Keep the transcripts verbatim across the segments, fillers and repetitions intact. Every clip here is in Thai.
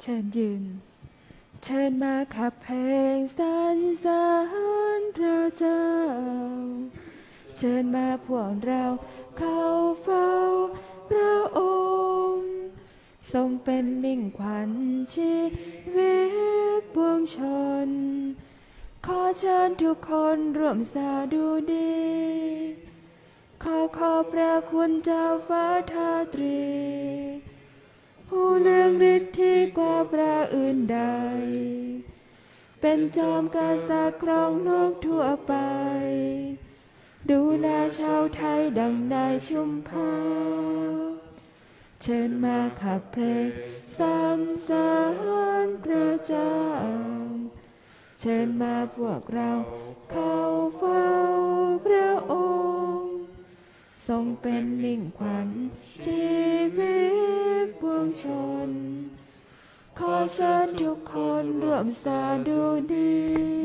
ชิญยืนเชิญมาขับเพลงสรรเสริญพระเจ้าเชิญมาพวกเราเข้าเฝ้าพระองค์ทรงเป็นมิ่งขวัญชีวิตปวงชนขอเชิญทุกคนร่วมสาดุดีขอขอบพระคุณเจ้าฟ้าทาตรีผู้เลืองฤทธิ์ที่กว่าพระอื่นใดเป็นจอมกษัตริย์ครองโลกทั่วไปดูแลชาวไทยดังนายชุมพาเชิญมาขับเพลงสรรเสริญพระเจ้าเชิญมาพวกเราเข้าเฝ้าพระองค์ทรงเป็นมิ่งขวัญชีวิตปวงชนขอเชิญทุกคนร่วมสาดุดี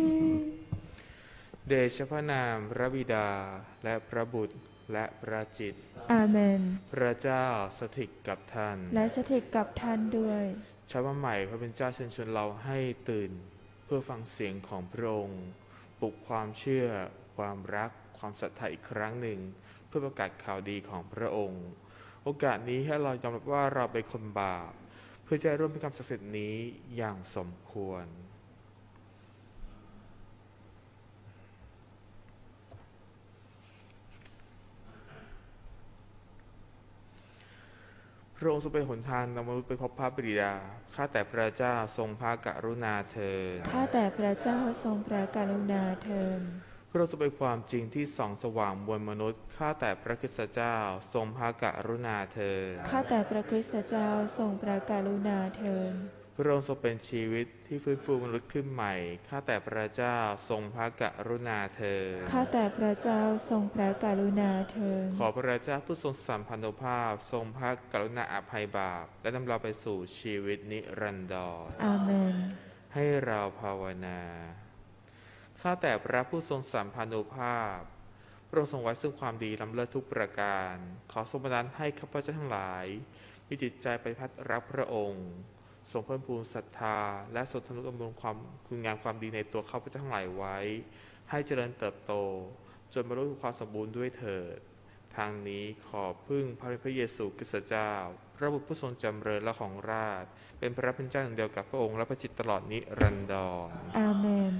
เดชพระนามพระบิดาและพระบุตรและพระจิตอาเมนพระเจ้าสถิตกับท่านและสถิตกับท่านด้วยเช้าวันใหม่พระเป็นเจ้าเชิญชวนเราให้ตื่นเพื่อฟังเสียงของพระองค์ปลุกความเชื่อความรักความศรัทธาอีกครั้งหนึ่งเพื่อประกาศข่าวดีของพระองค์โอกาสนี้ให้เรายอมรับว่าเราเป็นคนบาปเพื่อจะร่วมพิธีกรรมศักดิ์สิทธิ์นี้อย่างสมควรพระองค์ทรงเป็นหนทางนำมนุษย์ไปพบพระบิดาข้าแต่พระเจ้าทรงพระกรุณาเถิดข้าแต่พระเจ้าทรงพระกรุณาเถิดพระองค์ทรงเป็นความจริงที่ส่องสว่างบนมนุษย์ข้าแต่พระคริสตเจ้าทรงพระกรุณาเถิดข้าแต่พระคริสตเจ้าทรงพระกรุณาเถิดพระองค์ทรงเป็นชีวิตที่ฟื้นฟูมนุษย์ขึ้นใหม่ข้าแต่พระเจ้าทรงพระกรุณาเถิดข้าแต่พระเจ้าทรงพระกรุณาเถิดขอพระเจ้าผู้ทรงสัมพันธภาพทรงพระกรุณาอภัยบาปและนำเราไปสู่ชีวิตนิรันดรอาเมนให้เราภาวนาข้าแต่พระผู้ทรงสัมพันธภาพพระองค์ทรงไว้ซึ่งความดีล้ำเลิศทุกประการขอทรงบันดาลให้ข้าพเจ้าทั้งหลายมีจิตใจไปพัดรักพระองค์ทรงเพิ่มพูนศรัทธาและทรงทนุบำรุงความคุณงามความดีในตัวข้าพเจ้าทั้งหลายไว้ให้เจริญเติบโตจนบรรลุความสมบูรณ์ด้วยเถิดทางนี้ขอพึ่งพระพระเยซูคริสต์เจ้าพระบุตรผู้ทรงจำเริญและของราชเป็นพระเป็นเจ้าอย่างเดียวกับพระองค์และพระจิตตลอดนิรันดรอาเมน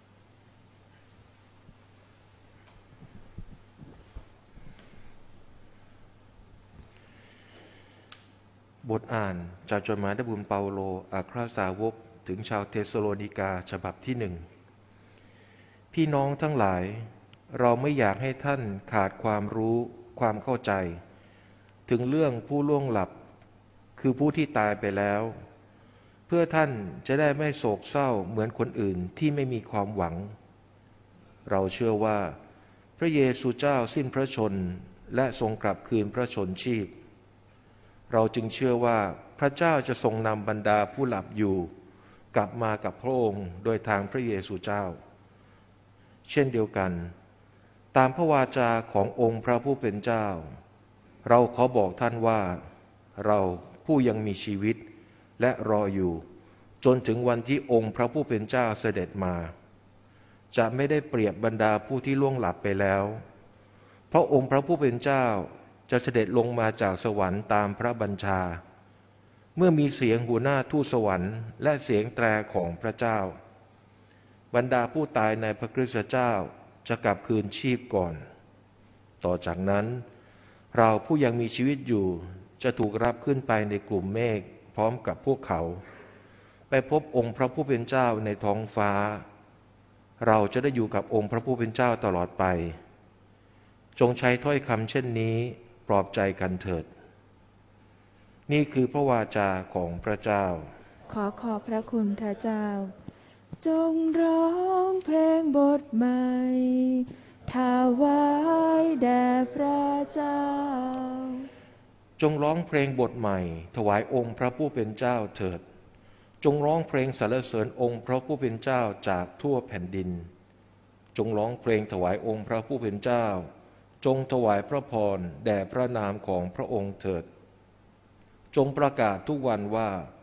บทอ่านจากจดหมายพระบุญเปาโลอัครสาวกถึงชาวเทสโลนิกาฉบับที่หนึ่งพี่น้องทั้งหลายเราไม่อยากให้ท่านขาดความรู้ความเข้าใจถึงเรื่องผู้ล่วงลับคือผู้ที่ตายไปแล้วเพื่อท่านจะได้ไม่โศกเศร้าเหมือนคนอื่นที่ไม่มีความหวังเราเชื่อว่าพระเยซูเจ้าสิ้นพระชนและทรงกลับคืนพระชนชีพเราจึงเชื่อว่าพระเจ้าจะทรงนำบรรดาผู้หลับอยู่กลับมากับพระองค์โดยทางพระเยซูเจ้าเช่นเดียวกันตามพระวาจาขององค์พระผู้เป็นเจ้าเราขอบอกท่านว่าเราผู้ยังมีชีวิตและรออยู่จนถึงวันที่องค์พระผู้เป็นเจ้าเสด็จมาจะไม่ได้เปรียบบรรดาผู้ที่ล่วงหลับไปแล้วเพราะองค์พระผู้เป็นเจ้าจะเสด็จลงมาจากสวรรค์ตามพระบัญชาเมื่อมีเสียงหัวหน้าทูตสวรรค์และเสียงแตรของพระเจ้าบรรดาผู้ตายในพระคริสตเจ้าจะกลับคืนชีพก่อนต่อจากนั้นเราผู้ยังมีชีวิตอยู่จะถูกรับขึ้นไปในกลุ่มเมฆพร้อมกับพวกเขาไปพบองค์พระผู้เป็นเจ้าในท้องฟ้าเราจะได้อยู่กับองค์พระผู้เป็นเจ้าตลอดไปจงใช้ถ้อยคำเช่นนี้ปลอบใจกันเถิดนี่คือพระวาจาของพระเจ้าขอขอบพระคุณพระเจ้าจงร้องเพลงบทใหม่ถวายแด่พระเจ้าจงร้องเพลงบทใหม่ถวายองค์พระผู้เป็นเจ้าเถิดจงร้องเพลงสรรเสริญองค์พระผู้เป็นเจ้าจากทั่วแผ่นดินจงร้องเพลงถวายองค์พระผู้เป็นเจ้าจงถวายพระพรแด่พระนามของพระองค์เถิดจงประกาศทุกวันว่าพ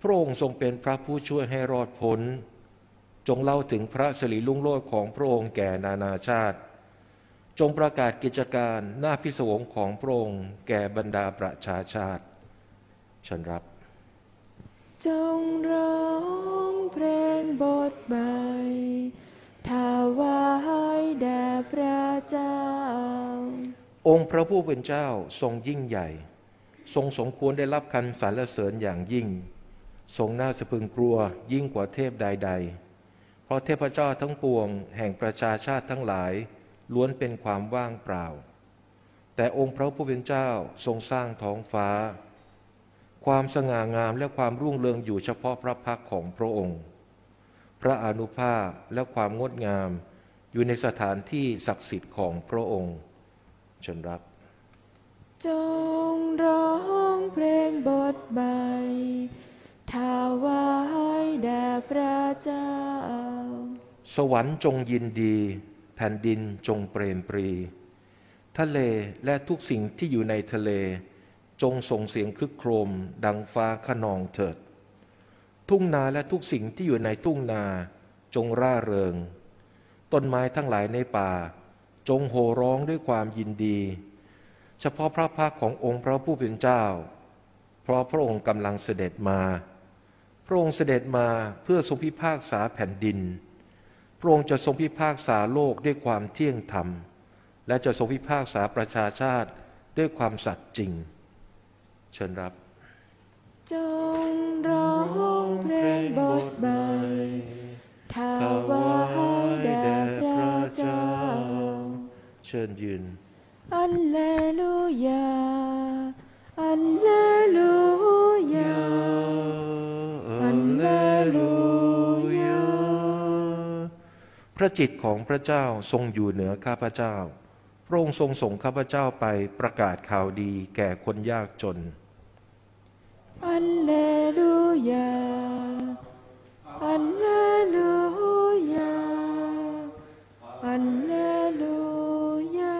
พระองค์ทรงเป็นพระผู้ช่วยให้รอดพ้นจงเล่าถึงพระสิริรุ่งโรจน์ของพระองค์แก่นานาชาติจงประกาศกิจการหน้าพิศวงของพระองค์แก่บรรดาประชาชาติฉันรับจงร้องเพลงบทใหม่ถวายแด่พระเจ้าองค์พระผู้เป็นเจ้าทรงยิ่งใหญ่ทรงสมควรได้รับคำสรรเสริญอย่างยิ่งทรงน่าสะพรึงกลัวยิ่งกว่าเทพใดๆเพราะเทพเจ้าทั้งปวงแห่งประชาชาติทั้งหลายล้วนเป็นความว่างเปล่าแต่องค์พระผู้เป็นเจ้าทรงสร้างท้องฟ้าความสง่างามและความรุ่งเรืองอยู่เฉพาะพระพักตร์ของพระองค์พระอานุภาพและความงดงามอยู่ในสถานที่ศักดิ์สิทธิ์ของพระองค์ฉันรับจงร้องเพลงบทใหม่ถวายแด่พระเจ้าสวรรค์จงยินดีแผ่นดินจงเปรมปรีทะเลและทุกสิ่งที่อยู่ในทะเลจงส่งเสียงครึกโครมดังฟ้าคะนองเถิดทุ่งนาและทุกสิ่งที่อยู่ในทุ่งนาจงร่าเริงต้นไม้ทั้งหลายในป่าจงโห่ร้องด้วยความยินดีเฉพาะพระพักตร์ขององค์พระผู้เป็นเจ้าเพราะพระองค์กำลังเสด็จมาพระองค์เสด็จมาเพื่อทรงพิพากษาแผ่นดินพระองค์จะทรงพิพากษาโลกด้วยความเที่ยงธรรมและจะทรงพิพากษาประชาชาติด้วยความสัตย์จริงเชิญรับจงร้องเพลงบทใหม่ถวายแด่พระเจ้าเชิญยืนอัลเลลูยาอัลเลลูยาอัลเลลูยาพระจิตของพระเจ้าทรงอยู่เหนือข้าพเจ้าพระองค์ทรงส่งข้าพเจ้าไปประกาศข่าวดีแก่คนยากจนอัลเลลูยาอัลเลลูยาอัลเลลูยา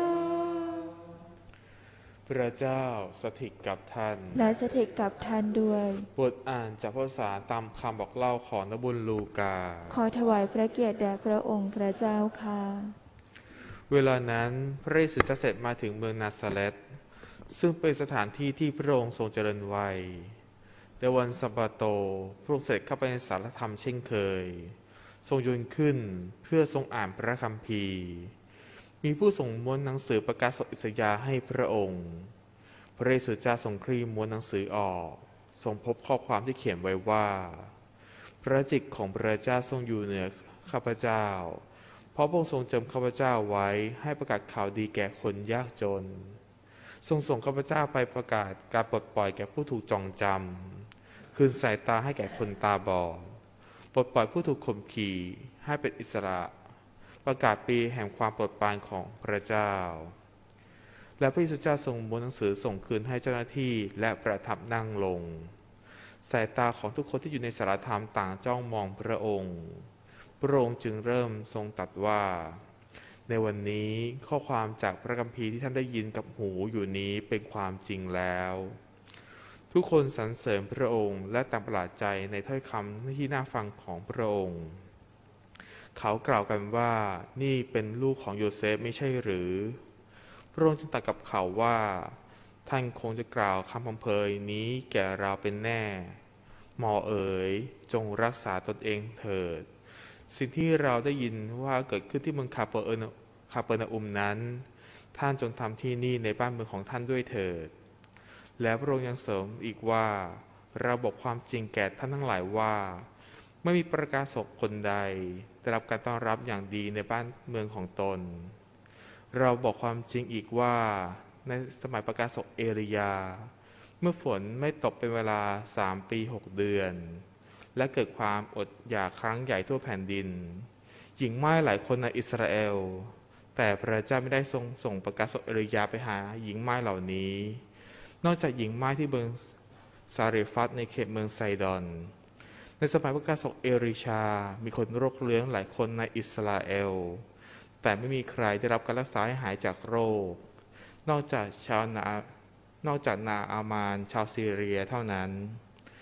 พระเจ้าสถิตกับท่านและสถิตกับท่านด้วยบทอ่านจากพระสารตามคำบอกเล่าของนบุญลูกาขอถวายพระเกียรติแด่พระองค์พระเจ้าค่ะเวลานั้นพระเยซูจะเสด็จมาถึงเมืองนาซาเรตซึ่งเป็นสถานที่ที่พระองค์ทรงเจริญวัยในวันสัปดาห์โตพระองค์เสด็จเข้าไปในสารธรรมเช่นเคยทรงยืนขึ้นเพื่อทรงอ่านพระคัมภีร์มีผู้ส่งม้วนหนังสือประกาศอิสยาห์ให้พระองค์พระเยซูเจ้าทรงคลี่ม้วนหนังสือออกทรงพบข้อความที่เขียนไว้ว่าพระจิตของพระเจ้าทรงอยู่เหนือข้าพเจ้าเพราะพระองค์ทรงจำข้าพเจ้าไว้ให้ประกาศข่าวดีแก่คนยากจนทรงส่งข้าพเจ้าไปประกาศการปลดปล่อยแก่ผู้ถูกจองจำคืนสายตาให้แก่คนตาบอดปลดปล่อยผู้ถูกข่มขีให้เป็นอิสระประกาศปีแห่งความโปรดปรานของพระเจ้าและพระเยซูเจ้าทรงม้วนหนังสือส่งคืนให้เจ้าหน้าที่และประทับนั่งลงสายตาของทุกคนที่อยู่ในสารธรรมต่างจ้องมองพระองค์พระองค์จึงเริ่มทรงตรัสว่าในวันนี้ข้อความจากพระคัมภีร์ที่ท่านได้ยินกับหูอยู่นี้เป็นความจริงแล้วทุกคนสรรเสริญพระองค์และต่างประหลาดใจในถ้อยคำที่น่าฟังของพระองค์เขากล่าวกันว่านี่เป็นลูกของโยเซฟไม่ใช่หรือพระองค์จึงตรัสกับเขาว่าท่านคงจะกล่าวคำพำเพยนี้แก่เราเป็นแน่หมอเอ๋ยจงรักษาตนเองเถิดสิ่งที่เราได้ยินว่าเกิดขึ้นที่เมืองคาเปอร์คาเปอร์นาอุมนั้นท่านจงทำที่นี่ในบ้านเมืองของท่านด้วยเถิดแล้วพระองค์ยังเสริมอีกว่าเราบอกความจริงแก่ท่านทั้งหลายว่าไม่มีประกาศกคนใดได้รับการต้อนรับอย่างดีในบ้านเมืองของตนเราบอกความจริงอีกว่าในสมัยประกาศกเอลียาเมื่อฝนไม่ตกเป็นเวลาสามปีหกเดือนและเกิดความอดอยากครั้งใหญ่ทั่วแผ่นดินหญิงม่ายหลายคนในอิสราเอลแต่พระเจ้าไม่ได้ทรงส่งประกาศกเอลียาไปหาหญิงม่ายเหล่านี้นอกจากหญิงม่ายที่เมืองซาเรฟัตในเขตเมืองไซดอนในสมัยประกาศกเอลิชามีคนโรคเรื้อนหลายคนในอิสราเอลแต่ไม่มีใครได้รับการรักษาให้หายจากโรคนอกจากชาวนานอกจากนาอามานชาวซีเรียเท่านั้นเ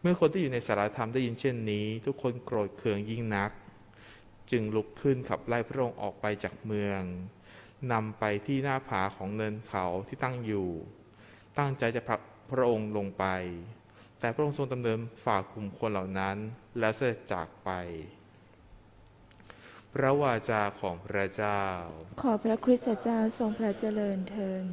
มื่อคนที่อยู่ในสารธรรมได้ยินเช่นนี้ทุกคนโกรธเคืองยิ่งนักจึงลุกขึ้นขับไล่พระองค์ออกไปจากเมืองนำไปที่หน้าผาของเนินเขาที่ตั้งอยู่ตั้งใจจะผลักพระองค์ลงไปแต่พระองค์ทรงดำเนินฝ่ากลุ่มคนเหล่านั้นแล้วเสด็จจากไปพระวาจาของพระเจ้าขอพระคริสตเจ้าทรงพระเจริญเทิน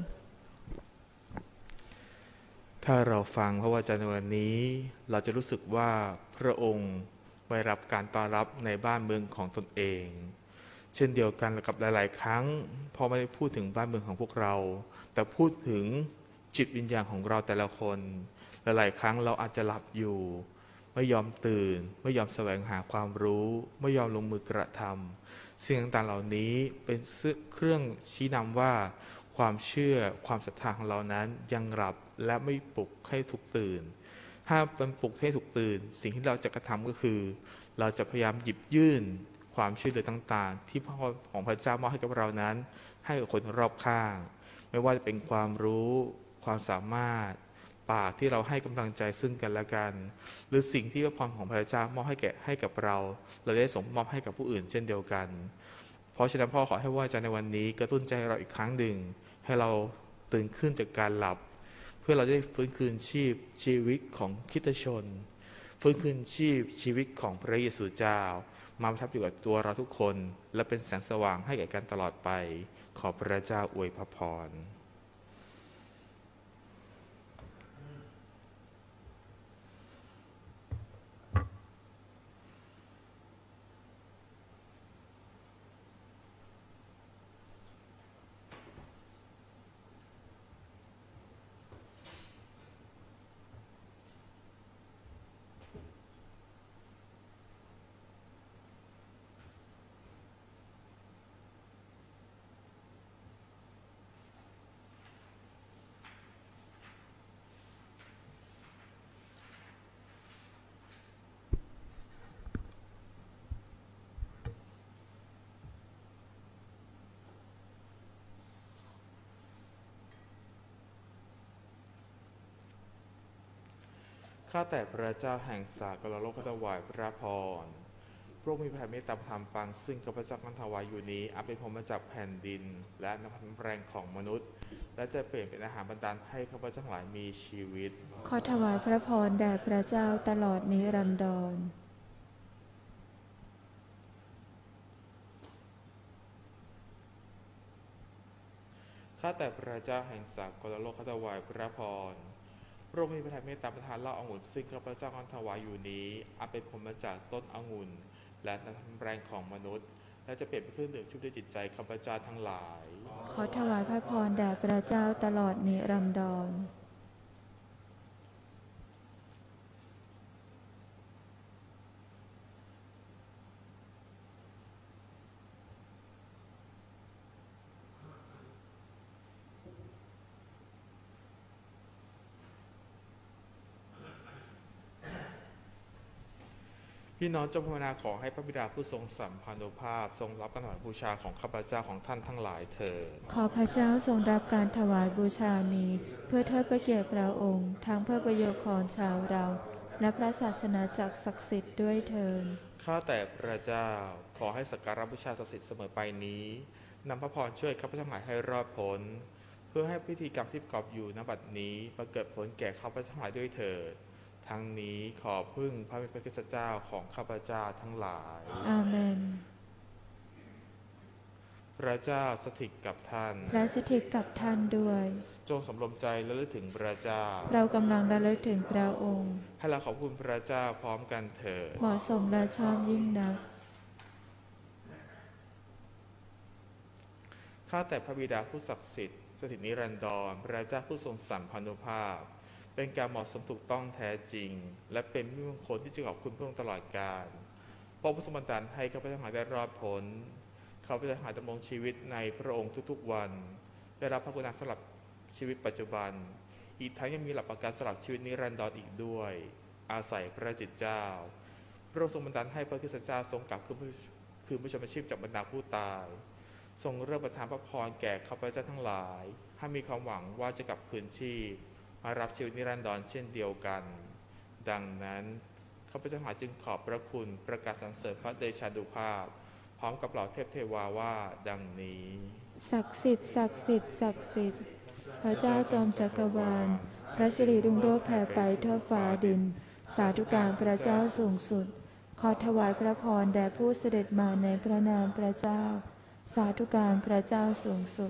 ถ้าเราฟังพระวจนะในวันนี้เราจะรู้สึกว่าพระองค์ได้รับการต้อนรับในบ้านเมืองของตนเองเช่นเดียวกันกับหลายๆครั้งพอไม่ได้พูดถึงบ้านเมืองของพวกเราแต่พูดถึงจิตวิญญาณของเราแต่ละคนหลายๆครั้งเราอาจจะหลับอยู่ไม่ยอมตื่นไม่ยอมแสวงหาความรู้ไม่ยอมลงมือกระทำสิ่งต่างๆเหล่านี้เป็นเครื่องชี้นำว่าความเชื่อความศรัทธาของเรานั้นยังหลับและไม่ปลุกให้ถูกตื่นถ้าเป็นปลุกให้ถูกตื่นสิ่งที่เราจะกระทำก็คือเราจะพยายามหยิบยื่นความช่วยเหลือต่างๆที่พระของพระเจ้ามอบให้กับเรานั้นให้กับคนรอบข้างไม่ว่าจะเป็นความรู้ความสามารถปากที่เราให้กำลังใจซึ่งกันและกันหรือสิ่งที่พระพรของพระเจ้ามอบให้แก่ให้กับเราเราได้ส่งมอบให้กับผู้อื่นเช่นเดียวกันเพราะฉะนั้นพ่อขอให้ว่าจาในวันนี้กระตุ้นใจเราอีกครั้งหนึ่งให้เราตื่นขึ้นจากการหลับเพื่อเราได้ฟื้นคืนชีพชีวิตของคริสตชนฟื้นคืนชีพชีวิตของพระเยซูเจ้ามาประทับอยู่กับตัวเราทุกคนและเป็นแสงสว่างให้แก่กันตลอดไปขอพระเจ้าอวยพรข้าแต่พระเจ้าแห่งสากลโลกถวายพระพรพระองค์มีพระเมตตาธรรมปังซึ่งข้าพเจ้านั้นถวายอยู่นี้อาจเป็นผลมาจากแผ่นดินและน้ำพันแรงของมนุษย์และจะเปลี่ยนเป็นอาหารบรรดาลให้ข้าพเจ้าทั้งหลายมีชีวิตขอถวายพระพรแด่พระเจ้าตลอดนิรันดรข้าแต่พระเจ้าแห่งสากลโลกถวายพระพรพระองค์มีพระทัยเมตตาประทานเหล้าองุ่นซึ่งข้าพเจ้านั้นถวายอยู่นี้อาจเป็นผลมาจากต้นองุ่นและน้ำแรงของมนุษย์และจะเปลี่ยนเป็นเครื่องดื่มชุบด้วยจิตใจข้าพเจ้าทั้งหลายขอถวายพระพรแด่พระเจ้าตลอดนิรันดรพี่น้องเจ้าภาวนาขอให้พระบิดาผู้ทรงสัมพันธภาพทรงรับการถวายบูชาของข้าพเจ้าของท่านทั้งหลายเถิดขอพระเจ้าทรงรับการถวายบูชานี้เพื่อเทิดพระเกียรติพระองค์ทั้งเพื่อประโยชน์ของชาวเราและพระศาสนาจักรศักดิ์สิทธิ์ด้วยเถิดข้าแต่พระเจ้าขอให้สักการะบูชาศักดิ์สิทธิ์เสมอไปนี้นำพระพรช่วยข้าพเจ้าทั้งหลายให้รอดพ้นเพื่อให้พิธีกรรมที่ประกอบอยู่ณบัดนี้ประเกิดผลแก่ข้าพเจ้าทั้งหลายด้วยเถิดทั้งนี้ขอพึ่งพระเป็นพระคริสตเจ้าของข้าพเจ้าทั้งหลายอาเมนพระเจ้าสถิตกับท่านและสถิตกับท่านด้วยจงสำรวมใจและระลึกถึงพระเจ้าเรากำลังระลึกถึงพระองค์ให้เราขอบคุณพระเจ้าพร้อมกันเถิดเหมาะสมและชอบยิ่งนักข้าแต่พระบิดาผู้ศักดิ์สิทธิ์สถิตนิรันดรพระเจ้าผู้ทรงสัมพันธภาพเป็นการเหมาะสมถูกต้องแท้จริงและเป็นมิตรมงคลที่จะขอบคุณพระองค์ตลอดกาลเพราะพระสมบัติให้ข้าพเจ้าทั้งหลายได้รอดพ้นข้าพเจ้าทั้งหลายดำรงชีวิตในพระองค์ทุกๆวันได้รับพระคุณสำหรับชีวิตปัจจุบันอีกทั้งยังมีหลักประกันสำหรับชีวิตนิรันดรอีกด้วยอาศัยพระจิตเจ้าพระองค์ทรงบันดาลให้พระคริสตเจ้าทรงกลับคืนคืนพระชนมชีพจากบรรดาผู้ตายทรงเริ่มประทานพระพรแก่ข้าพเจ้าทั้งหลายให้มีความหวังว่าจะกลับคืนชีพมารับชีวิตนิรันดรเช่นเดียวกันดังนั้นข้าพเจ้าทั้งหลายจึงขอบพระคุณประกาศสรรเสริญพระเดชานุภาพพร้อมกับเหล่าเทพเทวาว่าดังนี้ศักดิ์สิทธิ์ศักดิ์สิทธิ์ศักดิ์สิทธิ์พระเจ้าจอมจักรวาลพระสิริรุ่งโรจน์แผ่ไปทั่วฟ้าดินสาธุการพระเจ้าสูงสุดขอถวายพระพรแด่ผู้เสด็จมาในพระนามพระเจ้าสาธุการพระเจ้าสูงสุด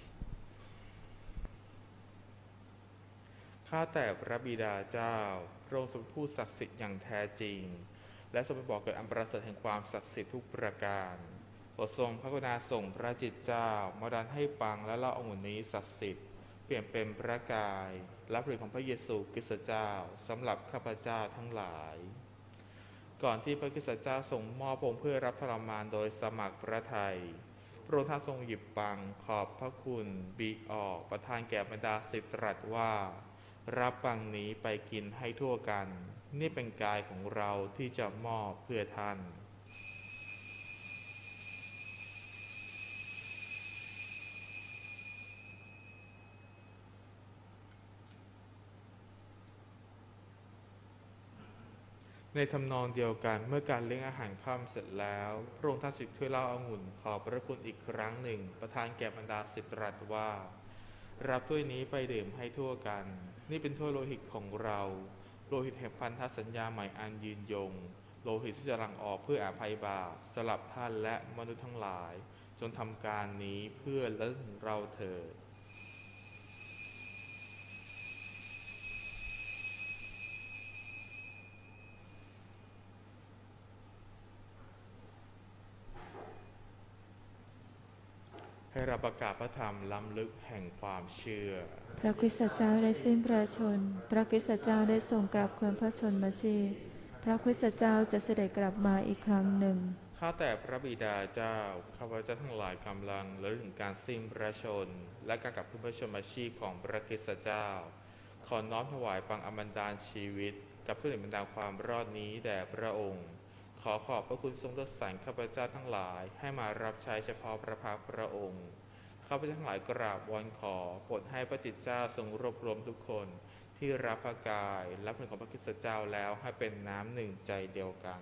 ข้าแต่พระบิดาเจ้าพระองค์ทรงผู้ศักดิ์สิทธิ์อย่างแท้จริงและทรงเป็นบ่อเกิดอันประเสริฐแห่งความศักดิ์สิทธิ์ทุกประการโปรดทรงพระกรุณาส่งพระจิตเจ้ามาดันให้ปังและเล่าองค์นี้ศักดิ์สิทธิ์เปลี่ยนเป็นพระกายและผลิตของพระเยซูคริสต์เจ้าสำหรับข้าพเจ้าทั้งหลายก่อนที่พระคริสต์เจ้าทรงมอบพระองค์เพื่อรับทรมานโดยสมัครพระทัยพระองค์ท่านทรงหยิบปังขอบพระคุณบีออกประทานแก่บรรดาศิษย์ตรัสว่ารับปังนี้ไปกินให้ทั่วกันนี่เป็นกายของเราที่จะมอบเพื่อท่านในทำนองเดียวกันเมื่อการเลี้ยงอาหารค่ำเสร็จแล้วพระองค์ท่านสิทธิ์ถ้วยเหล้าองุ่นขอบพระคุณอีกครั้งหนึ่งประทานแก่บรรดาศิษย์ตรัสว่ารับถ้วยนี้ไปดื่มให้ทั่วกันนี่เป็นถ้วยโลหิตของเราโลหิตแห่งพันธสัญญาใหม่อันยืนยงโลหิตที่จะหลั่งออกเพื่ออภัยบาปสำหรับท่านและมนุษย์ทั้งหลายจงทำการนี้เพื่อเลิศเราเถิดให้เราประกาศพระธรรมล้ำลึกแห่งความเชื่อพระคริสต์เจ้าได้สิ้นพระชนพระคริสต์เจ้าได้ทรงกลับคืนพระชนมาชีพพระคริสต์เจ้าจะเสด็จกลับมาอีกครั้งหนึ่งข้าแต่พระบิดาเจ้าข้าพเจ้าทั้งหลายกำลังระลึกถึงการสิ้นพระชนและการกลับคืนพระชนมาชีพของพระคริสต์เจ้าขอน้อมถวายปังอมตะชีวิตกับผู้อื่นบรรดาความรอดนี้แด่พระองค์ขอขอบพระคุณทรงเลือกสรรข้าพเจ้าทั้งหลายให้มารับใช้เฉพาะพระภาคพระองค์ข้าพเจ้าทั้งหลายกราบวอนขอโปรดให้พระจิตเจ้าทรงรวบรวมทุกคนที่รับพระกายรับผลของพระคริสต์เจ้าแล้วให้เป็นน้ำหนึ่งใจเดียวกัน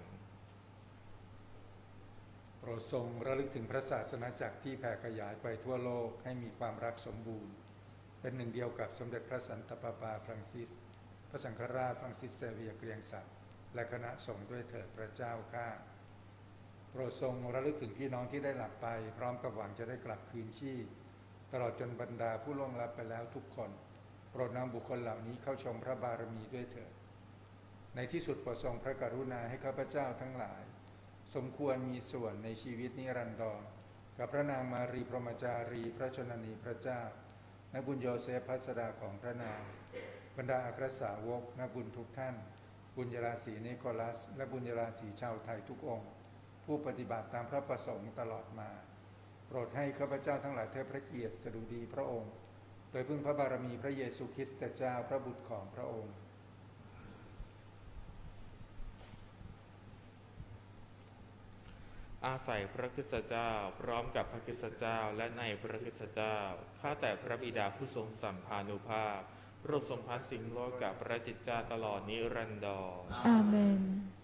โปรดทรงระลึกถึงพระศาสนาจักรที่แผ่ขยายไปทั่วโลกให้มีความรักสมบูรณ์เป็นหนึ่งเดียวกับสมเด็จพระสันตะปาปาฟรังซิสพระสังฆราชฟรังซิสเซเวียเกรียงศักดิ์และคณะสงฆ์ด้วยเถิดพระเจ้าข้าโปรดทรงระลึกถึงพี่น้องที่ได้หลับไปพร้อมกับหวังจะได้กลับคืนชีพตลอดจนบรรดาผู้ล่วงลับไปแล้วทุกคนโปรดนำบุคคลเหล่านี้เข้าชมพระบารมีด้วยเถิดในที่สุดโปรดทรงพระกรุณาให้ข้าพเจ้าทั้งหลายสมควรมีส่วนในชีวิตนิรันดรกับพระนางมารีพรหมจารีพระชนนีพระเจ้านักบุญโยเซฟพัสดาของพระนางบรรดาอัครสาวกนักบุญทุกท่านบุญญาราศีนิโคลัสและบุญญาราศีชาวไทยทุกองค์ผู้ปฏิบัติตามพระประสงค์ตลอดมาโปรดให้ข้าพเจ้าทั้งหลายเทิดพระเกียรติสดุดีพระองค์โดยพึ่งพระบารมีพระเยซูคริสต์เจ้าพระบุตรของพระองค์อาศัยพระคริสต์เจ้าพร้อมกับพระคริสต์เจ้าและในพระคริสต์เจ้าข้าแต่พระบิดาผู้ทรงสัมภานุภาพโปรดทรงพาสิ่งโลกกับพระจิตเจ้าตลอดนิรันดรอาเมน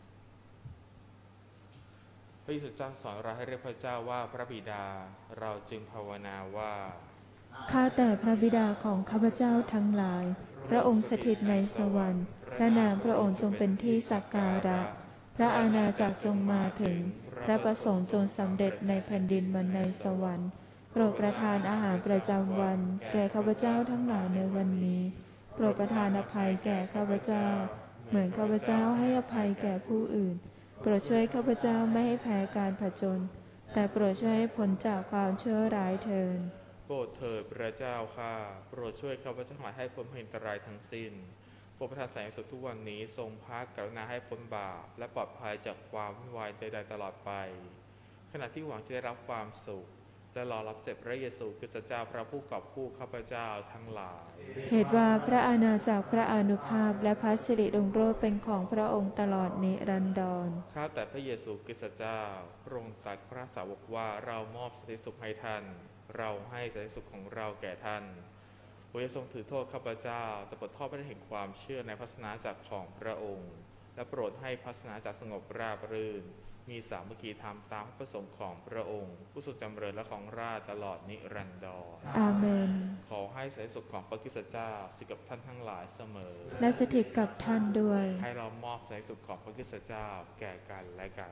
พระเยซูเจ้าสอนเราให้เรียกพระเจ้าว่าพระบิดาเราจึงภาวนาว่าข้าแต่พระบิดาของข้าพเจ้าทั้งหลายพระองค์สถิตในสวรรค์พระนามพระองค์จงเป็นที่สักการะพระอาณาจักรจงมาถึงพระประสงค์จงสำเร็จในแผ่นดินเหมือนในสวรรค์โปรดประทานอาหารประจำวันแก่ข้าพเจ้าทั้งหลายในวันนี้โปรดประทานอภัยแก่ข้าพเจ้าเหมือนข้าพเจ้าให้อภัยแก่ผู้อื่นโปรดช่วยข้าพเจ้าไม่ให้แพ้การผจญแต่โปรดช่วยให้พ้นจากความชั่วร้ายเถิดโปรดเถิดพระเจ้าข้าโปรดช่วยข้าพเจ้าทั้งหลายให้พ้นภัยอันตรายทั้งสิ้นโปรดประทานแสงสุขทุกวันนี้ทรงพระกรุณาให้พ้นบาปและปลอดภัยจากความวุ่นวายใดๆตลอดไปขณะที่หวังจะได้รับความสุขและรอรับเสด็จพระเยซูคริสต์เจ้าพระผู้กอบกู้ข้าพเจ้าทั้งหลายเหตุว่าพระอาณาจักรพระอานุภาพและพระสิริรุ่งโรจน์เป็นของพระองค์ตลอดนิรันดรข้าแต่พระเยซูคริสต์เจ้าพระองค์ตรัสพระสาวกว่าเรามอบสันติสุขให้ท่านเราให้สันติสุขของเราแก่ท่านโประจะทรงถือโทษข้าพเจ้าแต่โปรดทอดพระทัยแห่งความเชื่อในพระศาสนาจักรของพระองค์ และโปรดให้พระศาสนาจักรสงบราบรื่นมีสามัคคีธรรมตามพระประสงค์ของพระองค์ ผู้ทรงจำเริญและของราชตลอดนิรันดรอาเมนขอให้สันติสุขของพระคริสตเจ้าสิทธิกับท่านทั้งหลายเสมอและสถิตกับท่านด้วยให้เรามอบสันติสุขของพระคริสตเจ้าแก่กันและกัน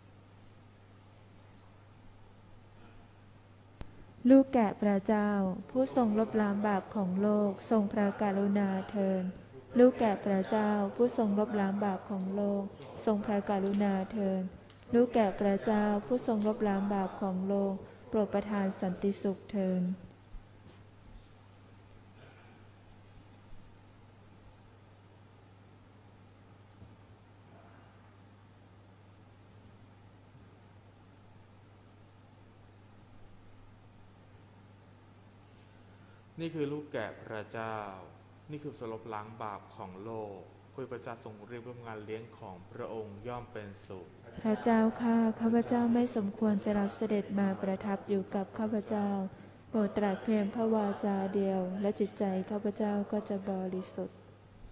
ลูกแกะพระเจ้าผู้ทรงลบล้างบาปของโลกทรงพระกรุณาเทินลูกแกะพระเจ้าผู้ทรงลบล้างบาปของโลกทรงพระกรุณาเทินลูกแกะพระเจ้าผู้ทรงลบล้างบาปของโลกโปรดประทานสันติสุขเทินนี่คือลูกแกะพระเจ้านี่คือสลบล้างบาปของโลกพระเจ้าทรงเรียกร่วมงานเลี้ยงของพระองค์ย่อมเป็นสุขพระเจ้าข้าข้าพเจ้าไม่สมควรจะรับเสด็จมาประทับอยู่กับข้าพเจ้าโปรดตรัสเพียงพระวาจาเดียวและจิตใจข้าพเจ้าก็จะบริสุทธิ์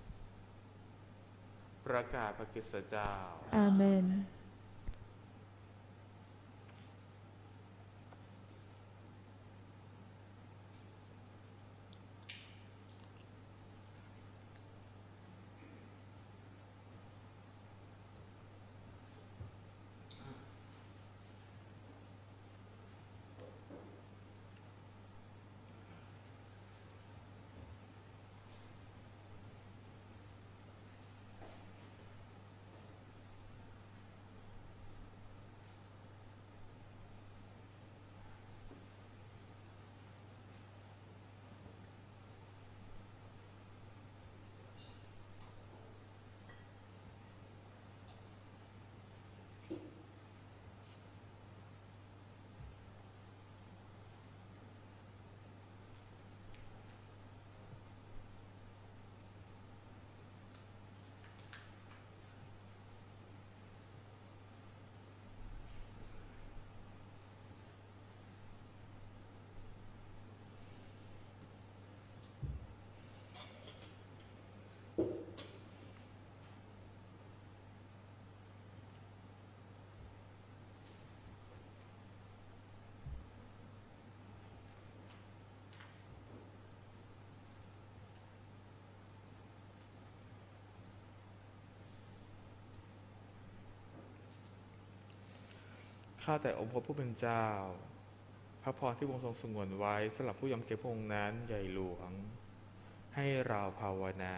ประกาศพระคริสตเจ้าอาเมนข้าแต่องค์พระผู้เป็นเจ้าพระพรที่พระองค์ทรงสงวนไว้สำหรับผู้ยำเกรงพระองค์นั้นใหญ่หลวงให้เราภาวนา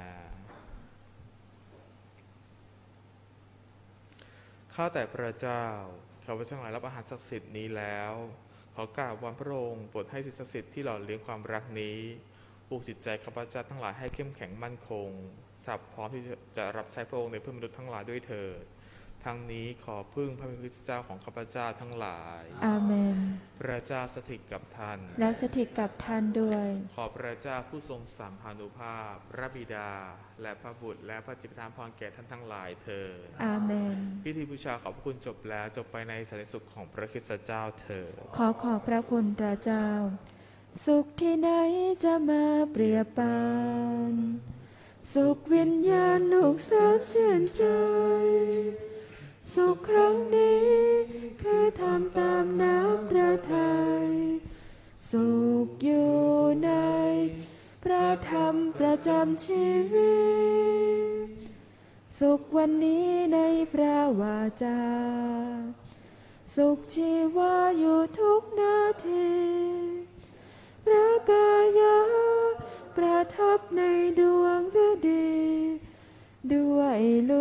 ข้าแต่พระเจ้าข้าพเจ้าทั้งหลายรับอาหารศักดิ์สิทธิ์นี้แล้วขอกราบวอนพระองค์โปรดให้สิ่งศักดิ์สิทธิ์ที่หล่อเลี้ยงความรักนี้ปลูกจิตใจข้าพเจ้าทั้งหลายให้เข้มแข็งมั่นคงสับพร้อมที่จะรับใช้พระองค์ในเพื่อมนุษย์ทั้งหลายด้วยเถิดทั้งนี้ขอพึ่งพระผู้เป็นเจ้าของข้าพเจ้าทั้งหลายอาเมนพระเจ้าสถิตกับท่านและสถิตกับท่านด้วยขอพระเจ้าผู้ทรงสัมพันธุภาพพระบิดาและพระบุตรและพระจิตประทานพรแก่ท่านทั้งหลายเถิดอาเมนพิธีบูชาขอบพระคุณจบแล้วจบไปในสันติสุขของพระคริสตเจ้าเถิดขอขอบพระคุณพระเจ้าสุขที่ไหนจะมาเปรียบปานสุขวิญญาณลูกสาวชื่นใจสุขครั้งนี้คือทำตามน้ำพระทัยสุขอยู่ในพระธรรมประจำชีวิตสุขวันนี้ในพระวาจาสุขชีวาอยู่ทุกนาทีพระกายะประทับในดวงฤดีด้วยลู